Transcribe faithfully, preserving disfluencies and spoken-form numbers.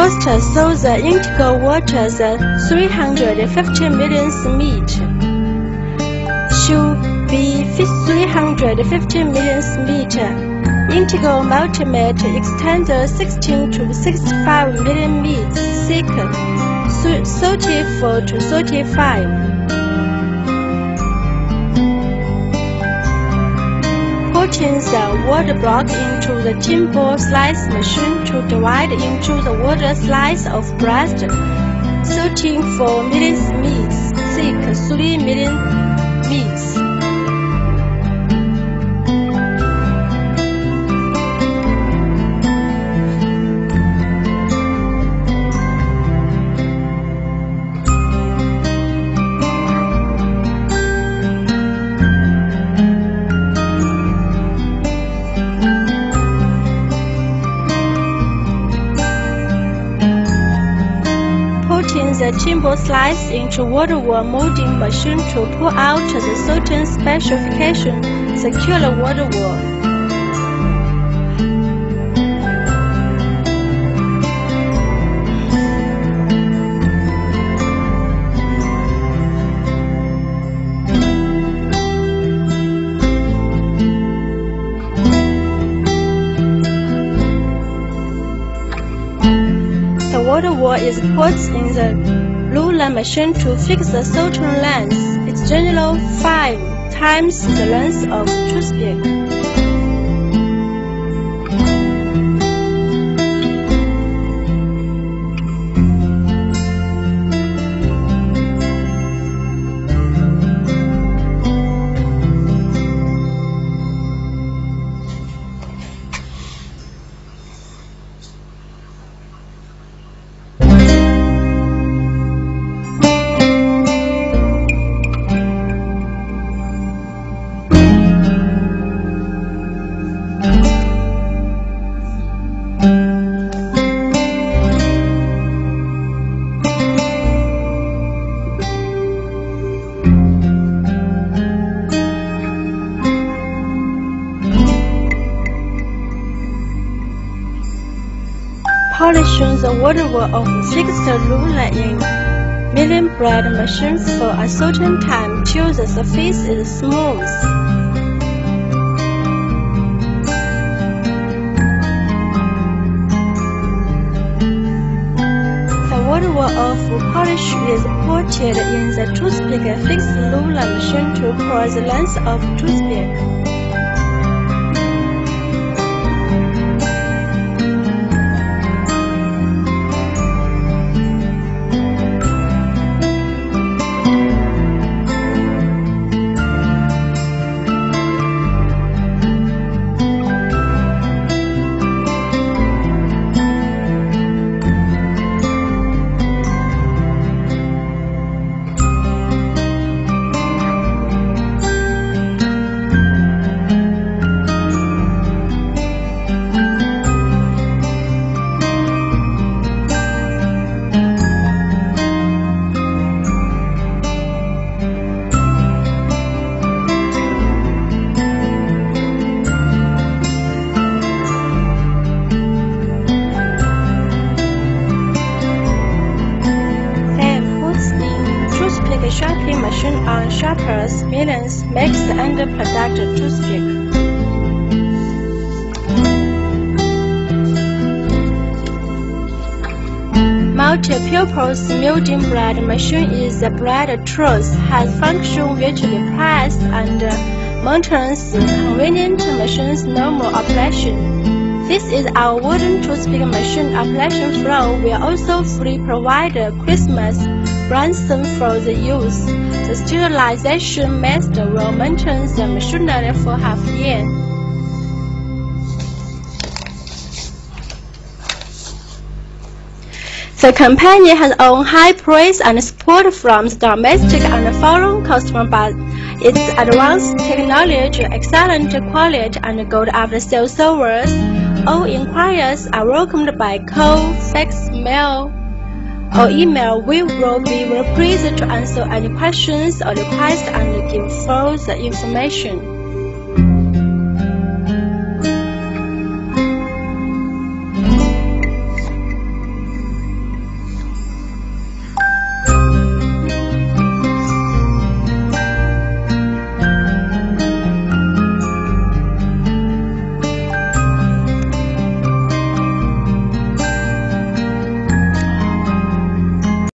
First, sow the indigo water the three hundred fifty millionth meat. Should be three hundred fifty millionth meat. Indigo multimate extend the sixteen to sixty-five million meat thick, thirty-four to thirty-five. Putting the water block into the timber slice machine to divide into the water slice of breast, thirteen four millionth meat thick, three million meats. The timber slice into water wall molding machine to pull out the certain specification circular water wall. The water wall is put in the ruler machine to fix a certain length. It's generally five times the length of toothpick. Polishing the water wall of fixed ruler in milling bread machine for a certain time till the surface is smooth. The water wall of polish is put in the toothpick fixed ruler machine to pour the length of toothpick. Sharpening machine on sharpers, millions makes the end product toothpick. Multi-purpose milling bread machine is a bread truss, has function which replaces and maintains convenient machine's normal operation. This is our wooden toothpick machine operation flow. We also fully provide Christmas ransom for the use. The sterilization master will maintain the machinery for half a year. The company has earned high praise and support from the domestic and foreign customers by its advanced technology, excellent quality, and good after-sales service. All inquiries are welcomed by call, fax, mail, or email. We will be very pleased to answer any questions or requests and give further information.